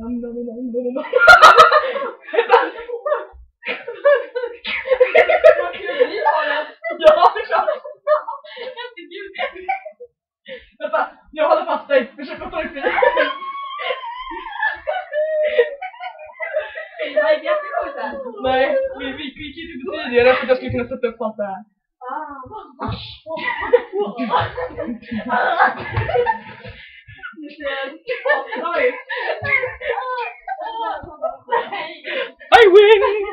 Ja, det är klart. Vänta, jag håller fast dig. Försök att ta dig fri. Nej, vi gick inte tidigare för att jag skulle kunna sätta upp allt det här. I win!